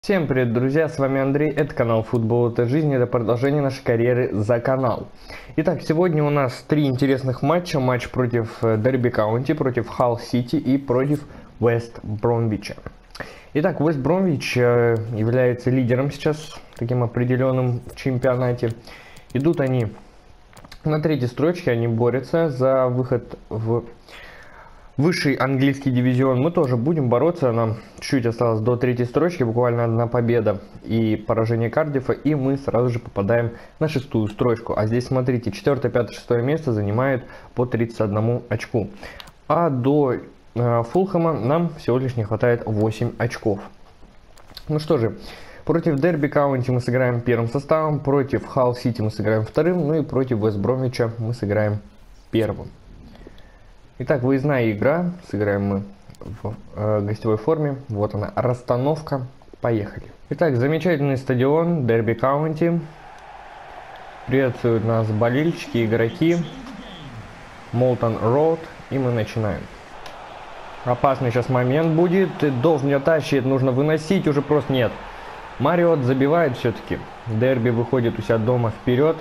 Всем привет, друзья, с вами Андрей, это канал Футбол это жизнь, это продолжение нашей карьеры за канал. Итак, сегодня у нас три интересных матча, матч против Дерби Каунти, против Халл Сити и против Вест Бромвича. Итак, Вест Бромвич является лидером сейчас, таким определенным в чемпионате. Идут они на третьей строчке, они борются за выход в высший английский дивизион. Мы тоже будем бороться, нам чуть осталось до третьей строчки, буквально одна победа и поражение Кардифа, и мы сразу же попадаем на шестую строчку. А здесь, смотрите, 4, 5, 6 место занимает по 31 очку. А до Фулхэма нам всего лишь не хватает 8 очков. Ну что же, против Дерби Каунти мы сыграем первым составом, против Халл Сити мы сыграем вторым, ну и против Вест Бромвича мы сыграем первым. Итак, выездная игра, сыграем мы в гостевой форме, вот она, расстановка, поехали. Итак, замечательный стадион Дерби Каунти, приветствуют нас болельщики, игроки, Молтон Роуд, и мы начинаем. Опасный сейчас момент будет, Дов не тащит, нужно выносить, уже просто нет. Мариот забивает все-таки, Дерби выходит у себя дома вперед,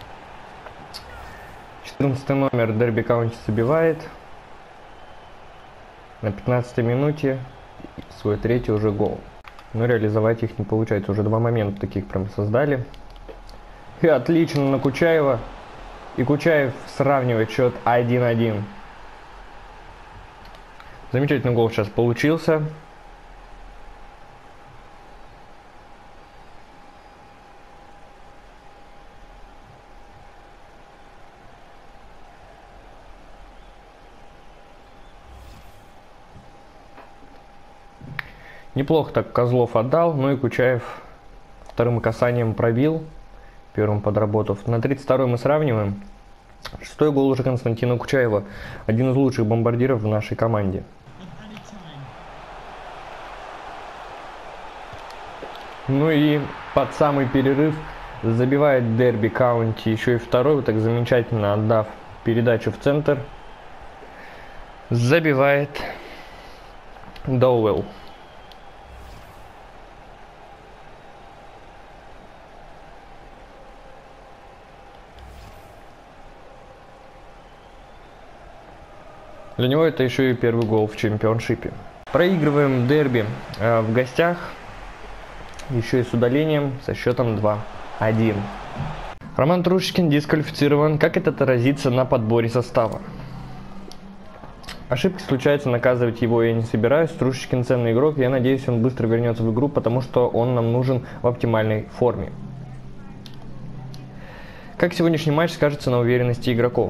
14 номер Дерби Каунти забивает. На 15 минуте свой третий уже гол. Но реализовать их не получается. Уже два момента таких прям создали. И отлично на Кучаева. И Кучаев сравнивает счет 1-1. Замечательный гол сейчас получился. Неплохо так Козлов отдал, но и Кучаев вторым касанием пробил, первым подработав. На 32-й мы сравниваем. Шестой гол уже Константина Кучаева, один из лучших бомбардиров в нашей команде. Ну и под самый перерыв забивает Дерби Каунти еще и второй, вот так замечательно отдав передачу в центр. Забивает Доуэлл. Для него это еще и первый гол в чемпионшипе. Проигрываем Дерби в гостях, еще и с удалением, со счетом 2-1. Роман Трушечкин дисквалифицирован. Как это отразится на подборе состава? Ошибки случаются, наказывать его я не собираюсь. Трушечкин ценный игрок, я надеюсь, он быстро вернется в игру, потому что он нам нужен в оптимальной форме. Как сегодняшний матч скажется на уверенности игроков?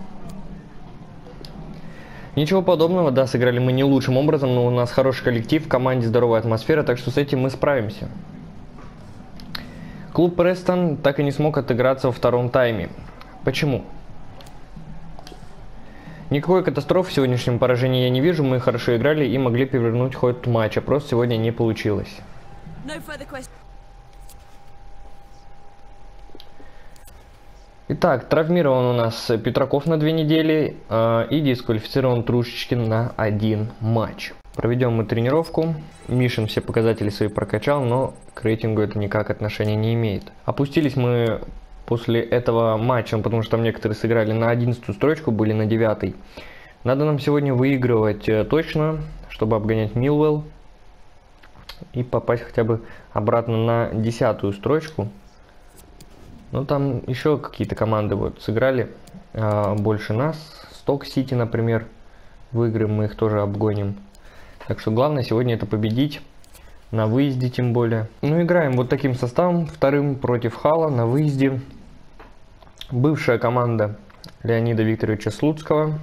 Ничего подобного, да, сыграли мы не лучшим образом, но у нас хороший коллектив, в команде здоровая атмосфера, так что с этим мы справимся. Клуб Престон так и не смог отыграться во втором тайме. Почему? Никакой катастрофы в сегодняшнем поражении я не вижу, мы хорошо играли и могли перевернуть ход матча, просто сегодня не получилось. Итак, травмирован у нас Петраков на 2 недели и дисквалифицирован Трушечкин на 1 матч. Проведем мы тренировку. Мишин все показатели свои прокачал, но к рейтингу это никак отношения не имеет. Опустились мы после этого матча, потому что там некоторые сыграли на 11 строчку, были на 9. Надо нам сегодня выигрывать точно, чтобы обгонять Милвелл и попасть хотя бы обратно на 10 строчку. Ну там еще какие-то команды вот сыграли больше нас. Сток-Сити, например, выиграем, мы их тоже обгоним. Так что главное сегодня это победить, на выезде тем более. Ну играем вот таким составом, вторым против Халла на выезде. Бывшая команда Леонида Викторовича Слуцкого.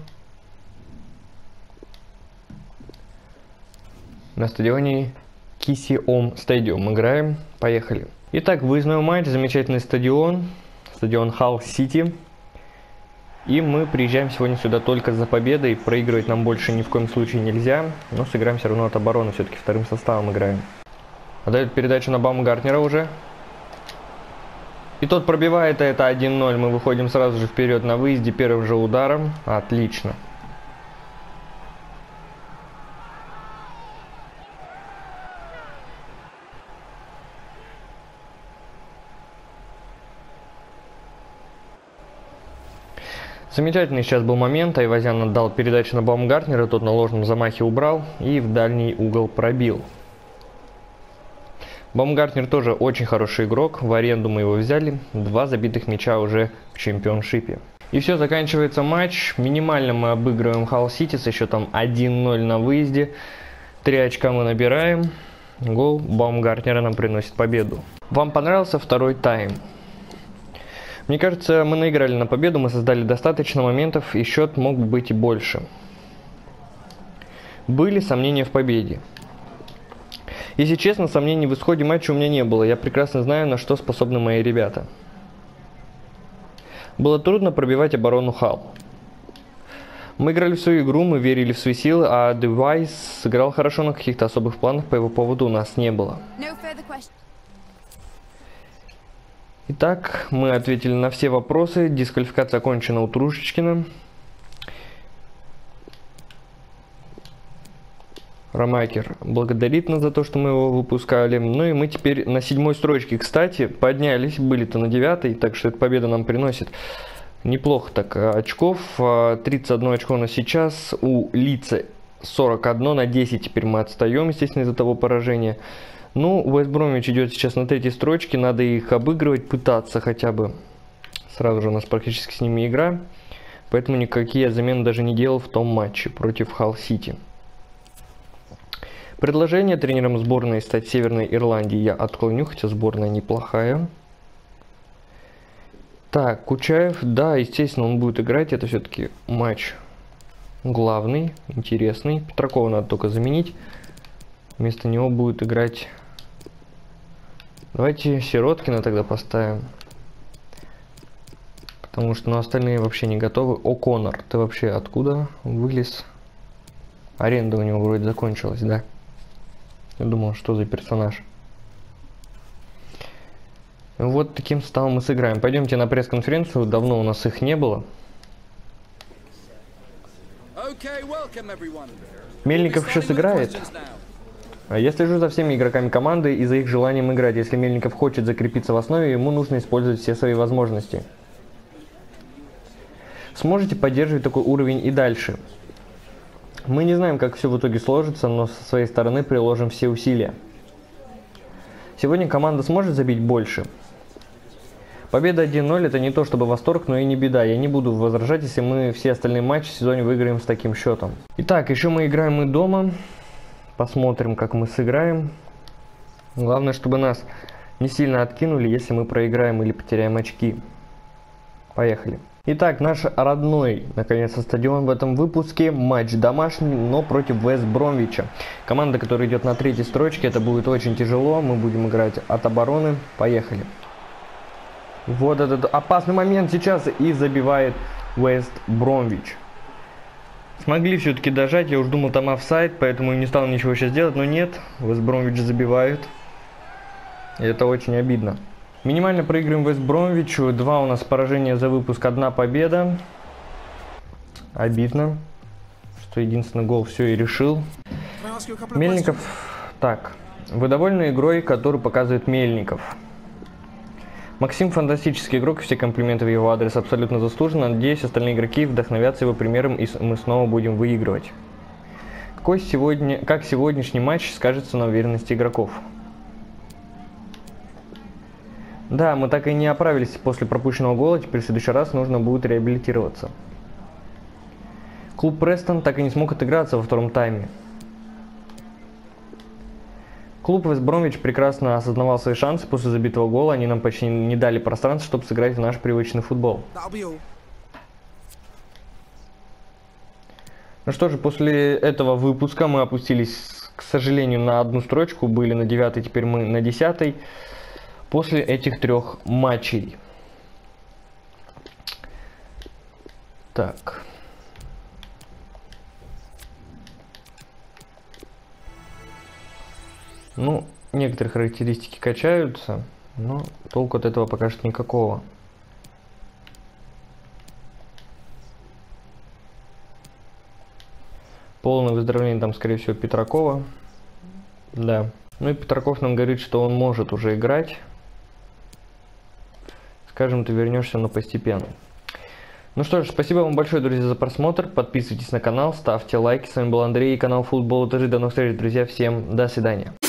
На стадионе Кисиом Стадиум играем, поехали. Итак, выездной матч, замечательный стадион, стадион Халл Сити. И мы приезжаем сегодня сюда только за победой, проигрывать нам больше ни в коем случае нельзя, но сыграем все равно от обороны, все-таки вторым составом играем. Отдает передачу на Баумгартнера уже. И тот пробивает, это 1-0, мы выходим сразу же вперед на выезде первым же ударом, отлично. Замечательный сейчас был момент. Айвазян отдал передачу на Баумгартнера, тот на ложном замахе убрал и в дальний угол пробил. Баумгартнер тоже очень хороший игрок, в аренду мы его взяли. 2 забитых мяча уже в чемпионшипе. И все, заканчивается матч. Минимально мы обыгрываем Халл Сити с счетом 1-0 на выезде. 3 очка мы набираем. Гол Баумгартнера нам приносит победу. Вам понравился второй тайм? Мне кажется, мы наиграли на победу, мы создали достаточно моментов, и счет мог бы быть и больше. Были сомнения в победе. Если честно, сомнений в исходе матча у меня не было. Я прекрасно знаю, на что способны мои ребята. Было трудно пробивать оборону Халл. Мы играли в свою игру, мы верили в свои силы, а Девайс сыграл хорошо, но каких-то особых планов по его поводу у нас не было. Итак, мы ответили на все вопросы. Дисквалификация окончена у Трушечкина. Ромакер благодарит нас за то, что мы его выпускали. Ну и мы теперь на 7-й строчке, кстати, поднялись. Были-то на 9-й, так что эта победа нам приносит неплохо так очков. 31 очко на сейчас. У Лица 41 на 10. Теперь мы отстаем, естественно, из-за того поражения. Ну, Вест Бромвич идет сейчас на 3-й строчке, надо их обыгрывать, пытаться хотя бы. Сразу же у нас практически с ними игра, поэтому никакие замены даже не делал в том матче против Халл Сити. Предложение тренером сборной стать Северной Ирландии я отклоню, хотя сборная неплохая. Так, Кучаев, да, естественно, он будет играть, это все-таки матч главный, интересный. Петракова надо только заменить, вместо него будет играть... Давайте Сироткина тогда поставим. Потому что остальные вообще не готовы. О'Коннор, ты вообще откуда вылез? Аренда у него вроде закончилась, да? Я думал, что за персонаж. Вот таким составом мы сыграем. Пойдемте на пресс-конференцию. Давно у нас их не было. Мельников еще сыграет. Я слежу за всеми игроками команды и за их желанием играть. Если Мельников хочет закрепиться в основе, ему нужно использовать все свои возможности. Сможете поддерживать такой уровень и дальше? Мы не знаем, как все в итоге сложится, но со своей стороны приложим все усилия. Сегодня команда сможет забить больше? Победа 1-0 это не то чтобы восторг, но и не беда. Я не буду возражать, если мы все остальные матчи в сезоне выиграем с таким счетом. Итак, еще мы играем и дома. Посмотрим, как мы сыграем. Главное, чтобы нас не сильно откинули, если мы проиграем или потеряем очки. Поехали. Итак, наш родной, наконец-то, стадион в этом выпуске. Матч домашний, но против Вест Бромвича. Команда, которая идет на 3-й строчке, это будет очень тяжело. Мы будем играть от обороны. Поехали. Вот этот опасный момент сейчас и забивает Вест Бромвич. Смогли все-таки дожать, я уж думал там офсайд, поэтому не стал ничего сейчас делать, но нет, Вест Бромвич забивают. И это очень обидно. Минимально проигрываем Вест Бромвичу, 2 у нас поражения за выпуск, 1 победа. Обидно, что единственный гол все и решил. Мельников, так, вы довольны игрой, которую показывает Мельников? Максим фантастический игрок, все комплименты в его адрес абсолютно заслуженно. Надеюсь, остальные игроки вдохновятся его примером и мы снова будем выигрывать. Как сегодняшний матч скажется на уверенности игроков? Да, мы так и не оправились после пропущенного гола, теперь в следующий раз нужно будет реабилитироваться. Клуб Престон так и не смог отыграться во втором тайме. Клуб Вест Бромвич прекрасно осознавал свои шансы после забитого гола, они нам почти не дали пространства, чтобы сыграть в наш привычный футбол. Ну что же, после этого выпуска мы опустились, к сожалению, на 1 строчку, были на 9-й, теперь мы на 10-й. После этих 3 матчей. Так. Ну, некоторые характеристики качаются, но толку от этого пока что никакого. Полное выздоровление там, скорее всего, Петракова. Да. Ну и Петраков нам говорит, что он может уже играть. Скажем, ты вернешься, но постепенно. Ну что ж, спасибо вам большое, друзья, за просмотр. Подписывайтесь на канал, ставьте лайки. С вами был Андрей и канал Футбол ТЖ. До новых встреч, друзья. Всем до свидания.